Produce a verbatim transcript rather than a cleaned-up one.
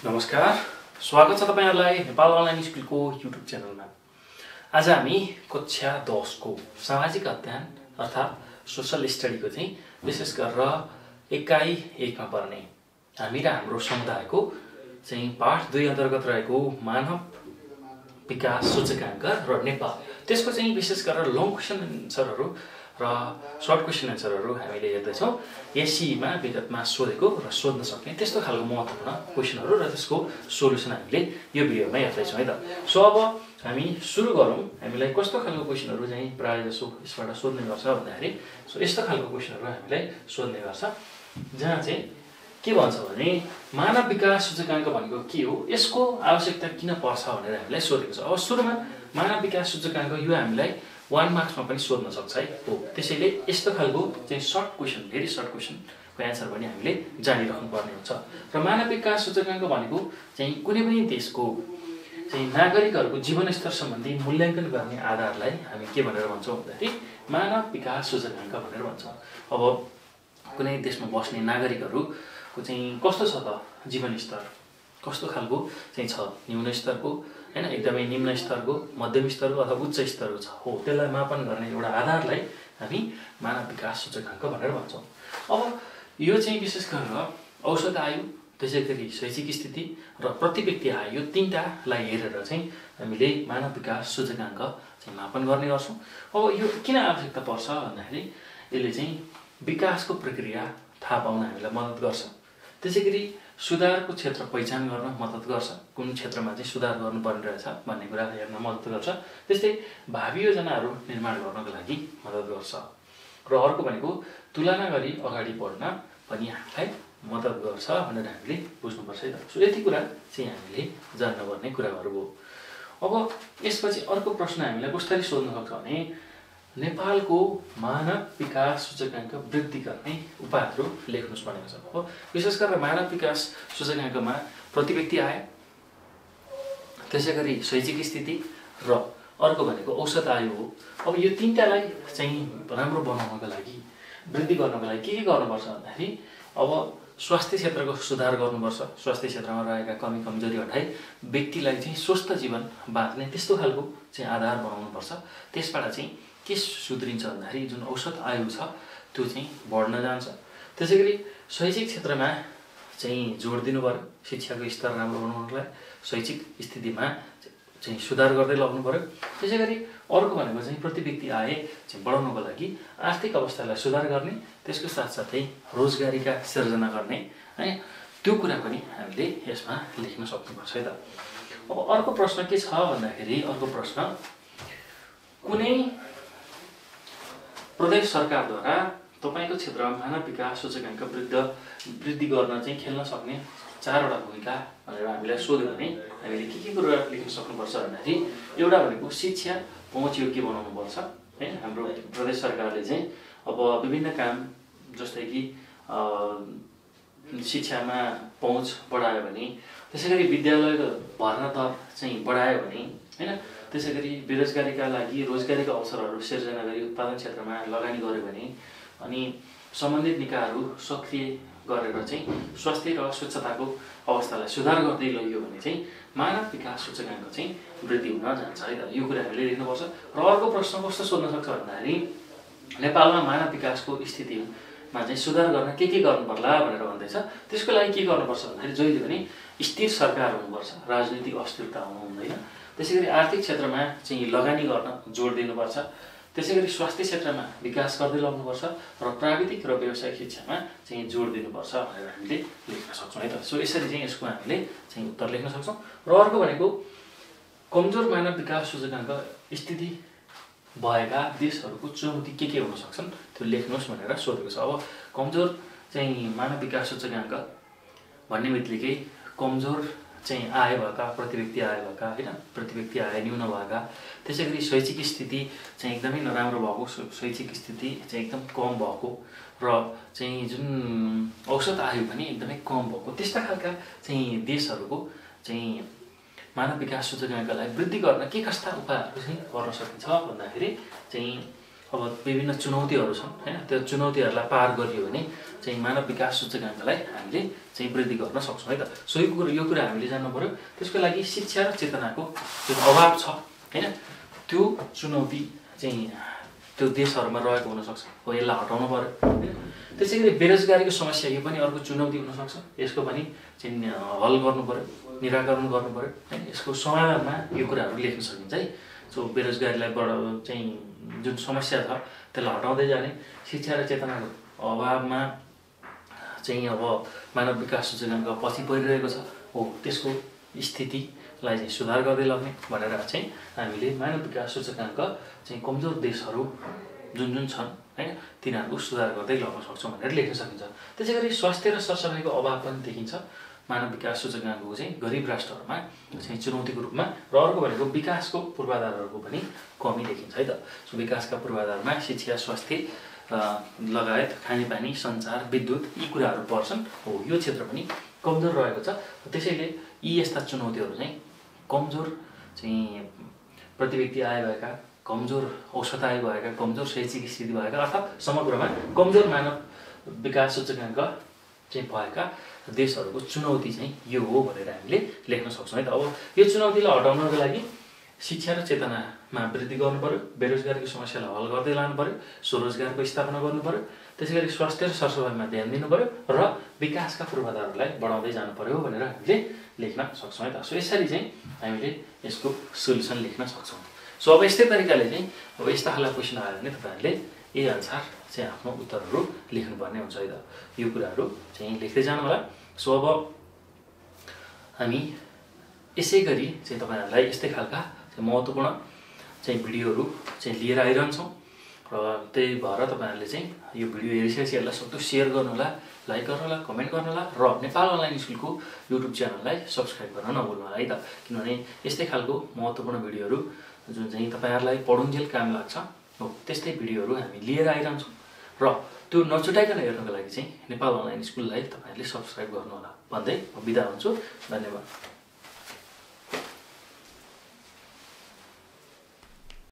नमस्कार, स्वागत छ तपाईहरुलाई नेपाल अनलाइन स्कुलको युट्युब च्यानलमा। आज हामी कक्षा दस को सामाजिक अध्ययन अर्थात् सोशल स्टडीको चाहिँ विशेष गरेर एकाइ एक मा पर्ने हामी र हाम्रो समुदायको चाहिँ पाठ दुई अन्तर्गत रहेको मानव विकास सूचकाङ्क र नेपाल त्यसको चाहिँ विशेष गरेर लङ क्वेशन एन्सरहरु र सर्ट क्वेशन एन्सरहरु हामीले हेर्दै छौं। एससीमा विगतमा सोधेको र सोध्न सक्ने त्यस्तो खालको महत्त्वपूर्ण क्वेशनहरु र त्यसको सोलुसन हामीले यो भिडियोमा हेर्दै छौं है त। सो अब हामी सुरु गरौं। हामीलाई कस्तो खालको क्वेशनहरु चाहिँ प्राय जसो यसबाट सोध्ने गर्छ भन्दाखेरि सो यस्तो खालको क्वेशनहरु हामीलाई सोध्ने गर्छ जहाँ चाहिँ के भन्छ भने मानव विकास सूचकाङ्क भनेको के हो, यसको आवश्यकता किन पर्छ भनेर हामीलाई सोधेको छ। अब सुरुमा मानव विकास सूचकाङ्क यो हामीलाई वन मार्क्समा पनि सोध्न सक्छ है हो। त्यसैले यस्तो खालको चाहिँ सर्ट क्वेशन भेरी सर्ट क्वेशनको एन्सर पनि हामीले जानिराख्नु पर्ने हुन्छ। र मानव विकास सूचकाङ्क भनेको चाहिँ कुनै पनि देशको चाहिँ नागरिकहरूको जीवनस्तर सम्बन्धी मूल्याङ्कन गर्ने आधारलाई हामी के भनेर भन्छौँ भन्दाखेरि मानव विकास सूचकाङ्क भनेर भन्छौँ। अब कुनै देशमा बस्ने नागरिकहरूको चाहिँ कस्तो छ त जीवनस्तर, कस्तो खालको चाहिँ छ, न्यून स्तरको हैन, एकदमै निम्न स्तरको, मध्यम स्तरको अथवा उच्च स्तरको छ हो। त्यसलाई मापन गर्ने एउटा आधारलाई हामी मानव विकास सूचकाङ्क भनेर भन्छौँ। अब यो चाहिँ विशेष गरेर औसत आयु, त्यसैगरी शैक्षिक स्थिति र प्रति व्यक्ति आय यो तीनटालाई हेरेर चाहिँ हामीले मानव विकास सूचकाङ्क चाहिँ मापन गर्ने गर्छौँ। अब यो किन आवश्यकता पर्छ भन्दाखेरि यसले चाहिँ विकासको प्रक्रिया थाहा पाउन हामीलाई मद्दत गर्छ। त्यसैगरी सुधारको क्षेत्र पहिचान गर्न मद्दत गर्छ, कुन क्षेत्रमा चाहिँ सुधार गर्नुपर्ने रहेछ भन्ने कुरा हेर्न मद्दत गर्छ। त्यस्तै भावी योजनाहरू निर्माण गर्नको लागि मद्दत गर्छ। र अर्को भनेको तुलना गरी अगाडि बढ्न पनि हामीलाई मद्दत गर्छ भनेर हामीले बुझ्नुपर्छ है त। सो यति कुरा चाहिँ हामीले जान्नुपर्ने कुराहरू हो। अब यसपछि अर्को प्रश्न हामीलाई कसरी सोध्न सक्छ भने नेपालको मानव विकास सूचकाङ्क वृद्धि गर्ने उपायहरू लेख्नुस् भनेको छ हो। विशेष गरेर मानव विकास सूचकाङ्कमा प्रति व्यक्ति आय, त्यसैगरी शैक्षिक स्थिति र अर्को भनेको औसत आयु हो। अब यो तीनटालाई चाहिँ राम्रो बनाउनको लागि, वृद्धि गर्नको लागि के के गर्नुपर्छ भन्दाखेरि अब स्वास्थ्य क्षेत्रको सुधार गर्नुपर्छ। स्वास्थ्य क्षेत्रमा रहेका कमी कमजोरी हटाई व्यक्तिलाई चाहिँ स्वस्थ जीवन बाँच्ने त्यस्तो खालको चाहिँ आधार बनाउनुपर्छ। त्यसबाट चाहिँ के सुध्रिन्छ भन्दाखेरि जुन औसत आयु छ त्यो चाहिँ बढ्न जान्छ। त्यसैगरी शैक्षिक क्षेत्रमा चाहिँ जोड दिनु पर्यो, शिक्षाको स्तर राम्रो बनाउनलाई शैक्षिक स्थितिमा चाहिँ सुधार गर्दै लग्नु पर्यो। त्यसैगरी अर्को भनेको चाहिँ प्रति व्यक्ति आय चाहिँ बढाउनको लागि आर्थिक अवस्थालाई सुधार गर्ने, त्यसको साथसाथै रोजगारीका सिर्जना गर्ने है, त्यो कुरा पनि हामीले यसमा लेख्न सक्नुपर्छ है त। अब अर्को प्रश्न के छ भन्दाखेरि अर्को प्रश्न कुनै प्रदेश सरकारद्वारा तपाईको क्षेत्रमा मानव विकास सूचकाङ्क वृद्धि वृद्धि गर्न चाहिँ खेल्न सक्ने चारवटा भूमिका भनेर हामीलाई सोध्यो भने हामीले के के कुरा लेख्न सक्नुपर्छ भन्दाखेरि एउटा भनेको शिक्षा पहुँचयोग्य बनाउनुपर्छ है। हाम्रो प्रदेश सरकारले चाहिँ अब विभिन्न काम जस्तै कि शिक्षामा पहुँच बढायो भने, त्यसैगरी विद्यालयको भर्ना दर चाहिँ बढायो भने हैन, त्यसैगरी बेरोजगारीका लागि रोजगारीका अवसरहरू सिर्जना गरी उत्पादन क्षेत्रमा लगानी गर्यो भने, अनि सम्बन्धित निकायहरू सक्रिय गरेर चाहिँ स्वास्थ्य र स्वच्छताको अवस्थालाई सुधार गर्दै लगियो भने चाहिँ मानव विकास सूचकाङ्क चाहिँ वृद्धि हुन जान्छ है त। यो कुरा हामीले लेख्नुपर्छ। र अर्को प्रश्न कस्तो सोध्न सक्छ भन्दाखेरि नेपालमा मानव विकासको स्थितिमा चाहिँ सुधार गर्न के के गर्नु पर्ला भनेर भन्दैछ। त्यसको लागि के गर्नुपर्छ भन्दाखेरि जहिले पनि स्थिर सरकार हुनुपर्छ, राजनीतिक अस्थिरता हुनु हुँदैन। त्यसैगरी आर्थिक क्षेत्रमा चाहिँ लगानी गर्न जोड दिनुपर्छ। त्यसैगरी स्वास्थ्य क्षेत्रमा विकास गर्दै लग्नुपर्छ र प्राविधिक र व्यावसायिक शिक्षामा चाहिँ जोड दिनुपर्छ भनेर हामीले लेख्न सक्छौँ है त। सो यसरी चाहिँ यसको हामीले चाहिँ उत्तर लेख्न सक्छौँ। र अर्को भनेको कमजोर मानव विकास सूचकाङ्क स्थिति भएका देशहरूको चुनौती के के हुन सक्छन् त्यो लेख्नुहोस् भनेर सोधेको छ। अब कमजोर चाहिँ मानव विकास सूचकाङ्क भन्ने बित्तिकै कमजोर चाहिँ आय भएका, प्रति व्यक्ति आय भएका हैन, प्रति व्यक्ति आय न्यून भएका, त्यसैगरी शैक्षिक स्थिति चाहिँ एकदमै नराम्रो भएको, शैक्षिक स्थिति चाहिँ एकदम कम भएको र चाहिँ जुन औसत आयु पनि एकदमै कम भएको त्यस्ता खालका चाहिँ देशहरूको चाहिँ मानव विकास सूचकाङ्कलाई वृद्धि गर्न के कस्ता उपायहरू चाहिँ गर्न सकिन्छ भन्दाखेरि चाहिँ अब विभिन्न चुनौतीहरू छन् हैन, त्यो चुनौतीहरूलाई पार गरियो भने चाहिँ मानव विकास सूचकाङ्कलाई हामीले चाहिँ वृद्धि गर्न सक्छौँ है त। सो यो कुरा यो कुरा हामीले जान्नु पर्यो। त्यसको लागि शिक्षा र चेतनाको जुन अभाव छ हैन, त्यो चुनौती चाहिँ त्यो देशहरूमा रहेको हुनसक्छ, हो यसलाई हटाउनु पर्यो। त्यसै गरी बेरोजगारीको समस्या यो पनि अर्को चुनौती हुनसक्छ, यसको पनि चाहिँ हल गर्नु पर्यो, निराकरण गर्नु पर्यो हैन। यसको समाधानमा यो कुराहरू लेख्न सकिन्छ है। सो बेरोजगारीलाई बढ चाहिँ जुन समस्या छ त्यसलाई हटाउँदै जाने, शिक्षा र चेतनाको अभावमा चाहिँ अब मानव विकास सूचकाङ्क पछि परिरहेको छ, हो त्यसको स्थितिलाई चाहिँ सुधार गर्दै लग्ने भनेर चाहिँ हामीले मानव विकास सूचकाङ्क चाहिँ कमजोर देशहरू जुन जुन छन् हैन तिनीहरूको सुधार गर्दै लग्न सक्छौँ भनेर लेख्न सकिन्छ। त्यसै गरी स्वास्थ्य र सरसफाइको अभाव पनि देखिन्छ मानव विकास सूचकाङ्कको चाहिँ गरिब राष्ट्रहरूमा चाहिँ चुनौतीको रूपमा। र अर्को भनेको विकासको पूर्वाधारहरूको पनि कमी देखिन्छ है त। सो विकासका पूर्वाधारमा शिक्षा, स्वास्थ्य लगायत खानेपानी, सञ्चार, विद्युत यी कुराहरू पर्छन्, हो यो क्षेत्र पनि कमजोर रहेको छ। त्यसैले यी यस्ता चुनौतीहरू चाहिँ कमजोर चाहिँ प्रति व्यक्ति आय भएका, कमजोर औसत आय भएका, कमजोर शैक्षिक स्थिति भएका अर्थात् समग्रमा कमजोर मानव विकास सूचकाङ्क चाहिँ भएका देशहरूको चुनौती चाहिँ यो हो भनेर हामीले लेख्न सक्छौँ है त। अब यो चुनौतीलाई हटाउनको लागि शिक्षा र चेतनामा वृद्धि गर्नु पर्यो, बेरोजगारीको समस्यालाई हल गर्दै लानु पर्यो, स्वरोजगारको स्थापना गर्नु पर्यो, त्यसै गरी स्वास्थ्य र सरसफाइमा ध्यान दिनु पर्यो र विकासका पूर्वाधारहरूलाई बढाउँदै जानु पर्यो भनेर हामीले लेख्न सक्छौँ है त। सो यसरी चाहिँ हामीले यसको सोल्युसन लेख्न सक्छौँ। सो अब यस्तै तरिकाले चाहिँ अब यस्ता खालका क्वेसन आयो भने तपाईँहरूले यही अनुसार चाहिँ आफ्नो उत्तरहरू लेख्नुपर्ने हुन्छ है त। यो कुराहरू चाहिँ लेख्दै जानु होला। सो अब हामी यसै गरी चाहिँ तपाईँहरूलाई यस्तै खालका महत्त्वपूर्ण चाहिँ भिडियोहरू चाहिँ लिएर आइरहन्छौँ र त्यही भएर तपाईँहरूले चाहिँ यो भिडियो हेरिसकेपछि यसलाई सक्दो सेयर गर्नुहोला, लाइक गर्नुहोला, कमेन्ट गर्नुहोला र नेपाल अनलाइन स्कुलको युट्युब च्यानललाई सब्सक्राइब गर्न नभुल्नुहोला है त। किनभने यस्तै खालको महत्त्वपूर्ण भिडियोहरू जुन चाहिँ तपाईँहरूलाई पढुन्जेल काम लाग्छ हो त्यस्तै भिडियोहरू हामी लिएर आइरहन्छौँ र त्यो नछुटाइकन हेर्नको लागि चाहिँ नेपाल अनलाइन स्कुललाई तपाईँहरूले सब्सक्राइब गर्नुहोला भन्दै म बिदा हुन्छु। धन्यवाद।